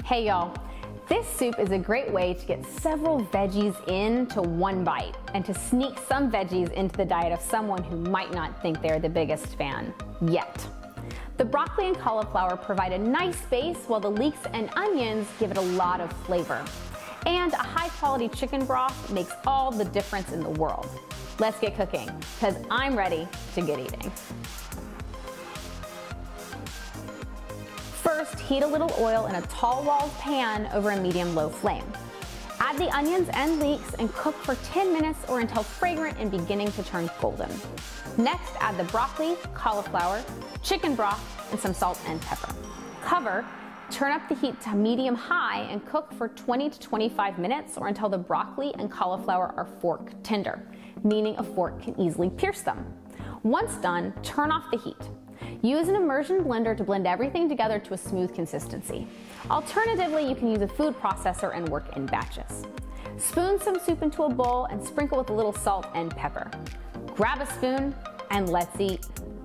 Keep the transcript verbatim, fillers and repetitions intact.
Hey y'all, this soup is a great way to get several veggies into one bite and to sneak some veggies into the diet of someone who might not think they're the biggest fan yet. The broccoli and cauliflower provide a nice base while the leeks and onions give it a lot of flavor. And a high quality chicken broth makes all the difference in the world. Let's get cooking, because I'm ready to get eating. First, heat a little oil in a tall-walled pan over a medium-low flame. Add the onions and leeks and cook for ten minutes or until fragrant and beginning to turn golden. Next, add the broccoli, cauliflower, chicken broth, and some salt and pepper. Cover, turn up the heat to medium-high and cook for twenty to twenty-five minutes or until the broccoli and cauliflower are fork tender, meaning a fork can easily pierce them. Once done, turn off the heat. Use an immersion blender to blend everything together to a smooth consistency. Alternatively, you can use a food processor and work in batches. Spoon some soup into a bowl and sprinkle with a little salt and pepper. Grab a spoon and let's eat.